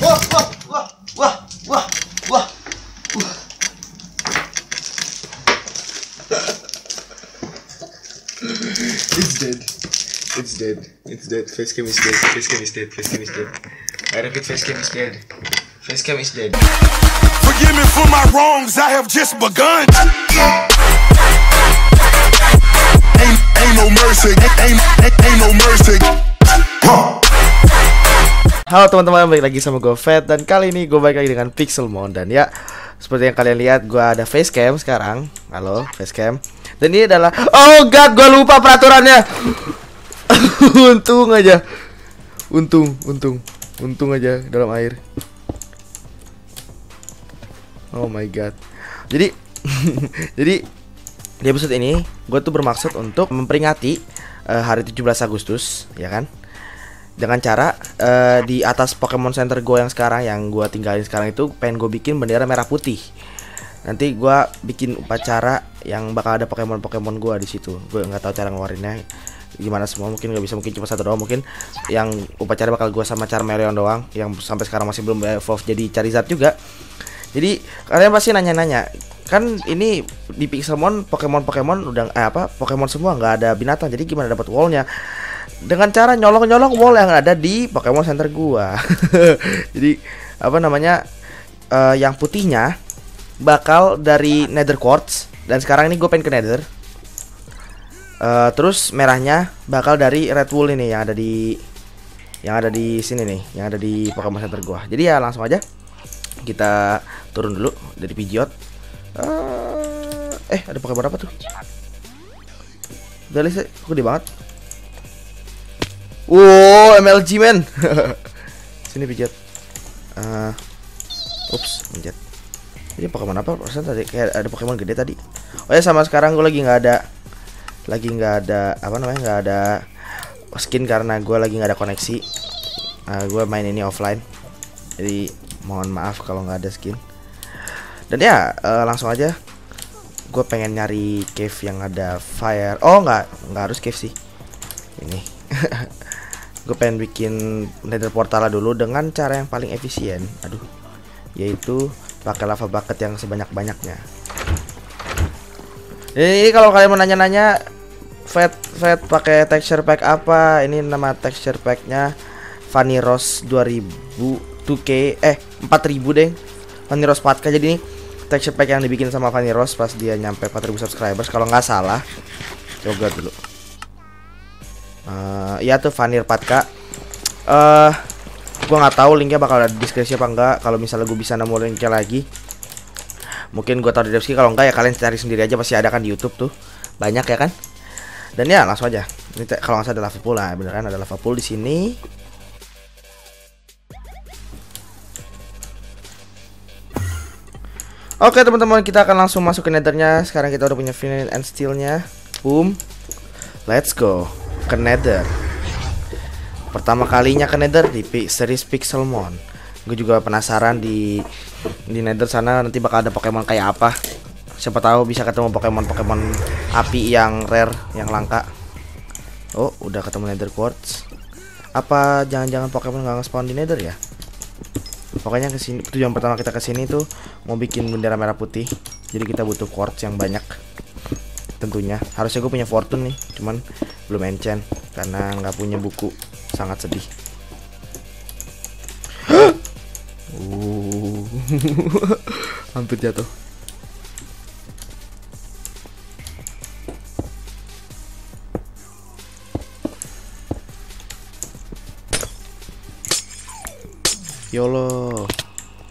Wah, wah, wah, wah, wah, wah. It's dead. It's dead. It's dead. Facecam is dead. Facecam is dead. Facecam is dead. I repeat, facecam is dead. Facecam is dead. Forgive me for my wrongs, I have just begun. Ain't no mercy, ain't no mercy. Halo teman-teman, balik lagi sama gue Fat. Dan kali ini gue balik lagi dengan Pixelmon. Dan ya, seperti yang kalian lihat, gue ada facecam sekarang. Halo, facecam. Dan ini adalah, oh god, gue lupa peraturannya. Untung aja. Untung aja dalam air. Oh my god. Jadi jadi di episode ini gue tuh bermaksud untuk memperingati hari 17 Agustus, ya kan? Dengan cara di atas Pokemon Center gue yang sekarang, yang gue tinggalin sekarang itu, pengen gue bikin bendera merah putih. Nanti gue bikin upacara yang bakal ada Pokemon gue di situ. Gue nggak tahu cara ngeluarinnya gimana semua, mungkin nggak bisa, mungkin cuma satu doang, mungkin yang upacara bakal gue sama Charmeleon doang, yang sampai sekarang masih belum evolve jadi Charizard juga. Jadi kalian pasti nanya-nanya, kan ini di Pixelmon Pokemon udah Pokemon semua, nggak ada binatang, jadi gimana dapat wallnya? Dengan cara nyolong wall yang ada di Pokemon Center gua. Jadi apa namanya, yang putihnya bakal dari Nether Quartz, dan sekarang ini gue pengen ke Nether. Terus merahnya bakal dari Red Wool ini yang ada di sini nih, yang ada di Pokemon Center gua. Jadi ya langsung aja kita turun dulu dari Pidgeot. Ada Pokemon apa tuh? Udah lihat, gede banget. Wow, MLG men. Sini Pidgeot. Ups, mencet. Ini Pokemon apa? Perasaan tadi kayak ada Pokemon gede tadi. Oh ya, sama sekarang gue lagi nggak ada nggak ada skin karena gue lagi nggak ada koneksi. Gue main ini offline. Jadi mohon maaf kalau nggak ada skin. Dan ya langsung aja. Gue pengen nyari cave yang ada fire. Oh nggak harus cave sih. Ini. Gue pengen bikin nether portal dulu dengan cara yang paling efisien. Yaitu pakai lava bucket yang sebanyak-banyaknya. Ini kalau kalian mau nanya-nanya, Fat pakai texture pack apa? Ini nama texture packnya Vaniros 2000 2K 4000 deh. Vaniros 4K. Jadi ini texture pack yang dibikin sama Vaniros pas dia nyampe 4000 subscribers kalau nggak salah. Coba dulu. Ya tuh Vanir 4K. Gua nggak tahu linknya bakal ada di deskripsi apa enggak. Kalau misalnya gue bisa nemu linknya lagi, mungkin gue taruh di deskripsi. Kalau enggak ya kalian cari sendiri aja, pasti ada kan di YouTube tuh. Banyak ya kan? Dan ya langsung aja. Ini kalau nggak salah ada lava pool. Nah, bener kan ada lava pool di sini. Oke teman-teman, kita akan langsung masuk ke nethernya. Sekarang kita udah punya Flint and Steel-nya. Boom. Let's go ke nether. Pertama kalinya ke nether di series Pixelmon. Gue juga penasaran di nether sana nanti bakal ada Pokemon kayak apa. Siapa tahu bisa ketemu Pokemon api yang rare, yang langka. Oh, udah ketemu Nether Quartz. Apa jangan-jangan Pokemon nggak nge-spawn di nether ya? Pokoknya kesini, tujuan pertama kita kesini tuh mau bikin bendera merah putih. Jadi kita butuh quartz yang banyak. Tentunya harusnya gue punya fortune nih, cuman belum enchant karena nggak punya buku. Sangat sedih. Hampir jatuh. YOLO.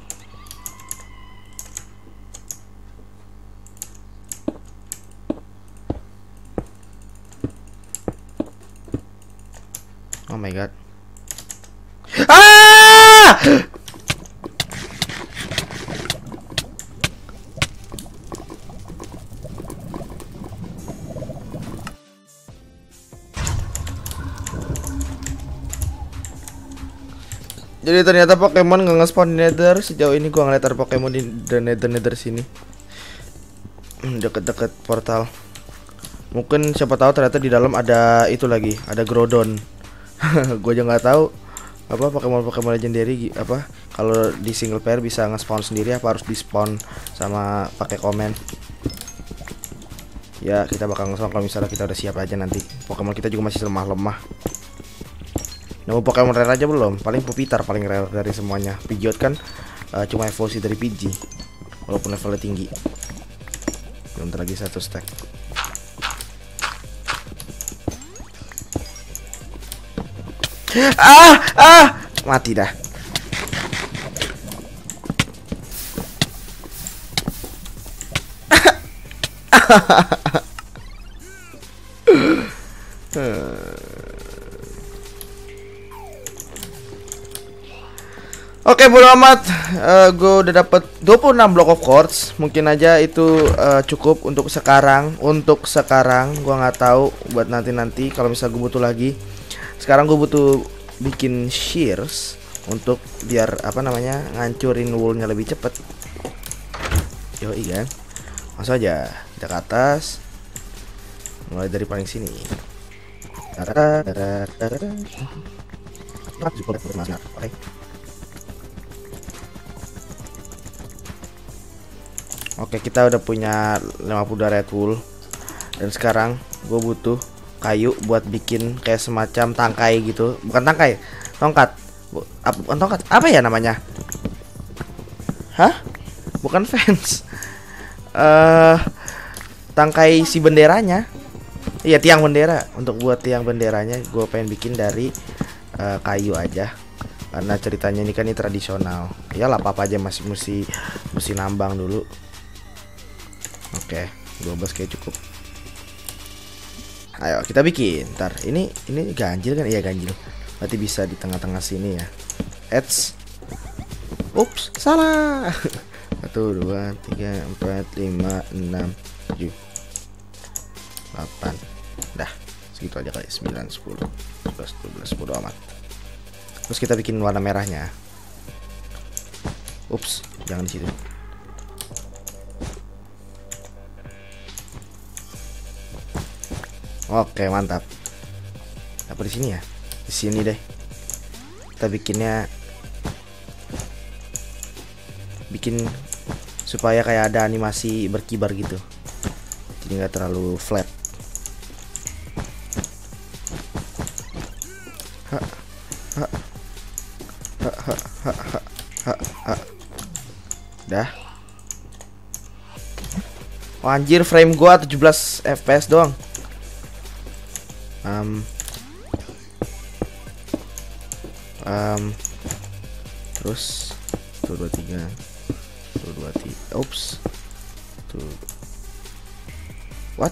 Oh my god. Jadi ternyata Pokemon nggak nge-spawn di nether. Sejauh ini gua ngeliat ada Pokemon di nether sini. Deket-deket portal. Mungkin siapa tahu ternyata di dalam ada itu lagi, ada Groudon. Gue aja nggak tahu apa Pokemon legendary apa kalau di single player bisa nge-spawn sendiri apa harus di-spawn sama pakai komen? Ya kita bakal nge-spawn kalau misalnya kita udah siap aja nanti. Pokemon kita juga masih lemah-lemah. Nemu Pokemon rare aja belum? Paling Pupitar paling rare dari semuanya. Pidgeot kan cuma evolusi dari Pidgey walaupun levelnya tinggi. Bentar lagi 1 stack. Mati dah. Oke, bodo amat. Gue udah dapet 26 block of quartz. Mungkin aja itu cukup untuk sekarang. Untuk sekarang, gue nggak tahu buat nanti kalau misal gue butuh lagi. Sekarang gue butuh bikin shears untuk biar apa namanya ngancurin woolnya lebih cepet. Yoi kan. Langsung aja kita ke atas. Mulai dari paling sini. Oke, kita udah punya 52 red wool. Dan sekarang gue butuh kayu buat bikin kayak semacam tangkai gitu. Bukan tangkai, tongkat. Bukan tongkat, apa ya namanya? Hah? Bukan fence. Tangkai si benderanya. Iya, tiang bendera. Untuk buat tiang benderanya gue pengen bikin dari kayu aja. Karena ceritanya ini kan ini tradisional. Ya lah, apa aja masih mesti nambang dulu. Oke, 12 kayak cukup. Ayo kita bikin. Ntar ini ganjil kan? Iya ganjil. Berarti bisa di tengah-tengah sini ya. Edge. Ups, salah. 1, 2, 3, 4, 5, 6, 7, 8. Dah, segitu aja kali. 9, 10, 11, 12, 10 amat. Terus kita bikin warna merahnya. Ups, jangan di situ. Oke, mantap. Apa di sini ya? Di sini deh. Kita bikinnya supaya kayak ada animasi berkibar gitu. Jadi nggak terlalu flat. Dah. Oh, anjir, frame gua 17 fps doang. Terus 1, 2, 3 1, 2, 3. Oops. Tuh. What?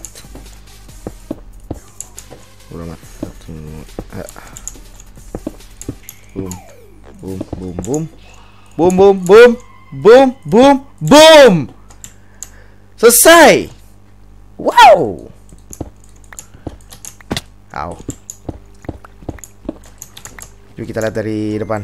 Udah mat. Boom. Boom, boom, boom. Boom, boom, boom. Boom, boom, boom. Selesai. Wow. Au. Yuk kita lihat dari depan.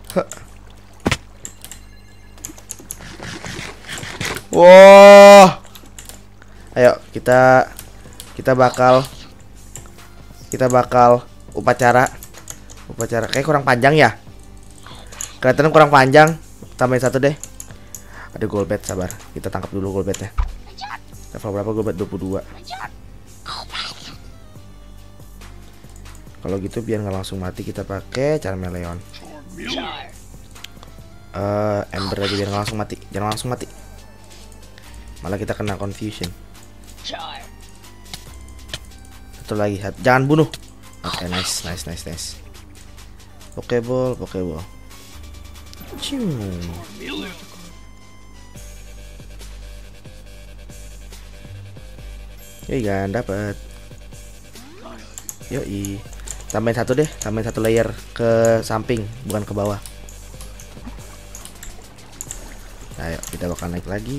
Wow. Ayo kita bakal upacara kayak kurang panjang ya. Kelihatan kurang panjang. Tambahin 1 deh. Ada gold bat, sabar. Kita tangkap dulu gold batnya. Level berapa gold bat? 22. Kalau gitu biar nggak langsung mati kita pakai Charmeleon. Ember aja biar nggak langsung mati. Jangan langsung mati. Malah kita kena confusion. Satu lagi, jangan bunuh. Oke, nice. Pokeball. Yoi kan, dapat. Yoi. Tambahin 1 deh, tambahin 1 layer ke samping, bukan ke bawah. Ayo, kita bakal naik lagi.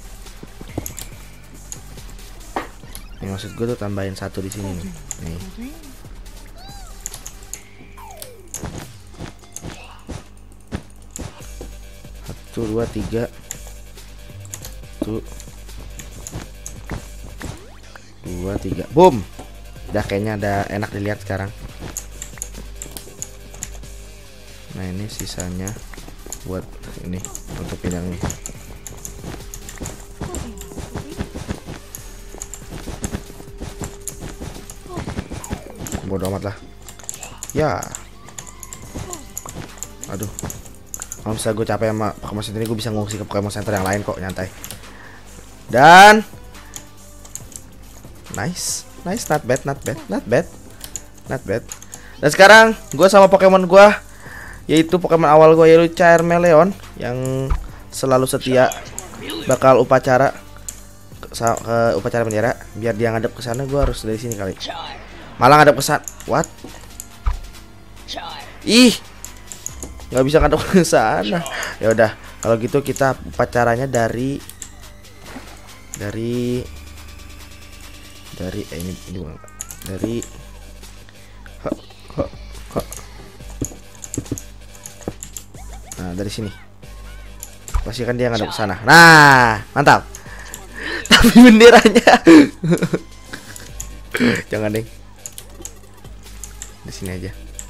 Ini maksud gue tuh tambahin 1 di sini nih. Nih. Satu, 2, 3. Tuh. 2, 3. Boom. Udah kayaknya ada enak dilihat sekarang. Ini sisanya buat ini, untuk yang ini. Bodoh amat lah. Ya. Aduh. Kalau misalnya gue capek sama Pokemon Center ini, gue bisa ngungsi ke Pokemon Center yang lain kok, nyantai. Dan nice, not bad. Dan sekarang gue sama Pokemon gue, yaitu Pokemon awal gue, yaitu Charmeleon, yang selalu setia bakal upacara ke upacara bendera. Biar dia ngadep ke sana, gue harus dari sini kali. Malah ngadep ke sana. What? Ih, nggak bisa ngadep ke sana. Ya udah, kalau gitu kita upacaranya dari ini bukan. Dari nah, dari sini. Pastikan dia ngadep ke sana. Nah, mantap. Tapi benderanya jangan deh. Di sini aja.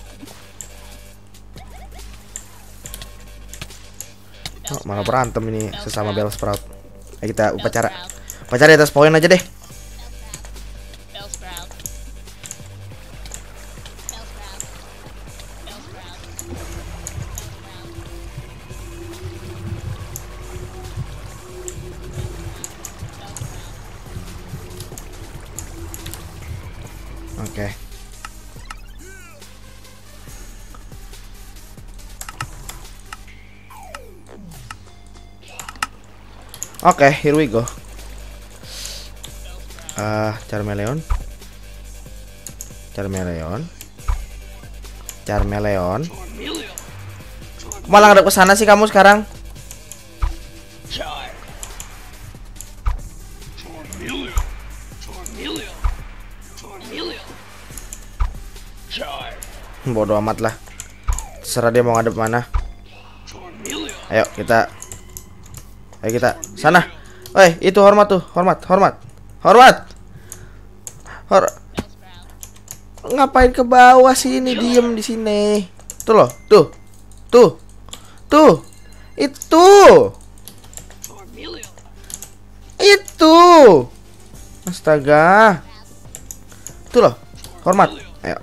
Oh, malah berantem ini sesama Bellsprout. Ayo kita upacara di atas poin aja deh. Oke. Oke, here we go. Charmeleon. Malah ngadep ke sana sih kamu sekarang. Bodoh amat lah. Terserah dia mau ngadep mana. Ayo kita sana. Woi, itu hormat tuh, hormat. Ngapain ke bawah sini, diem di sini. Tuh loh, tuh. Itu. Astaga. Tuh loh, hormat. Ayo.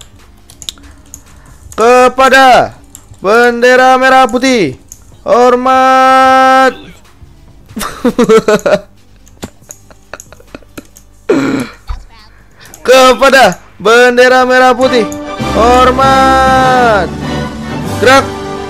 Kepada bendera merah putih, hormat. Kepada bendera merah putih, hormat. Gerak.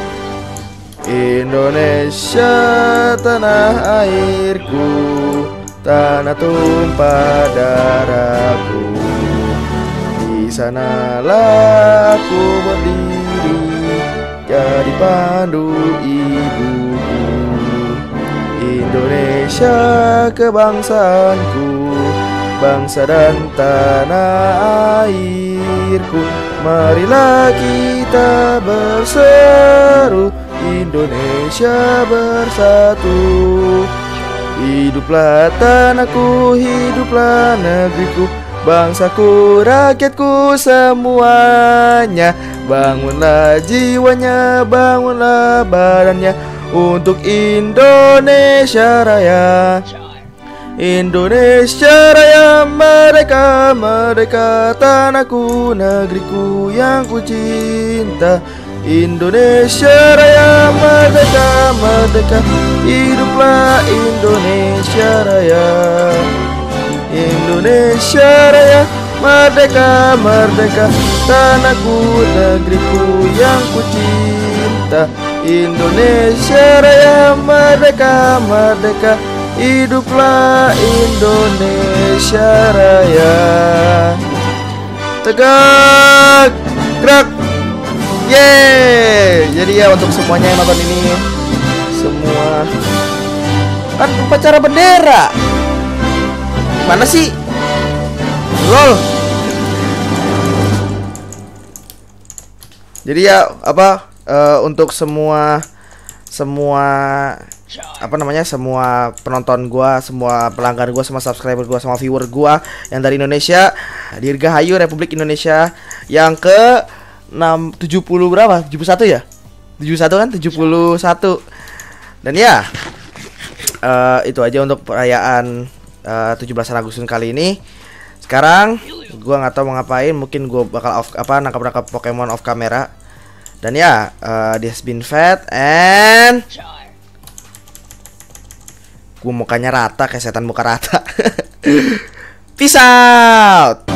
Indonesia tanah airku, tanah tumpah darahku. Di sanalah aku berdiri, jadi pandu ibuku. Indonesia kebangsaanku, bangsa dan tanah airku. Marilah kita berseru, Indonesia bersatu. Hiduplah tanahku, hiduplah negeriku, bangsaku, rakyatku semuanya. Bangunlah jiwanya, bangunlah badannya, untuk Indonesia Raya. Indonesia Raya, merdeka, merdeka, tanahku, negeriku yang ku cinta. Indonesia Raya, merdeka, merdeka, hiduplah Indonesia Raya. Indonesia Raya, merdeka, merdeka, tanahku, negeriku yang ku cinta. Indonesia Raya, merdeka, merdeka, hiduplah Indonesia Raya. Tegak, gerak. Yeay. Jadi ya, untuk semuanya yang nonton ini, semua kan upacara bendera. Mana sih? Lol. Jadi ya apa, untuk semua apa namanya, semua penonton gua, semua pelanggan gua, semua subscriber gua, semua viewer gua yang dari Indonesia, Dirgahayu Republik Indonesia yang ke 70 berapa? 71 ya? 71 kan, 71. Dan ya, itu aja untuk perayaan 17 Agustus kali ini. Sekarang gua nggak tahu mau ngapain, mungkin gua bakal nangkap Pokemon off kamera. Dan ya, this been fat and gua mukanya rata kayak setan muka rata. Peace out.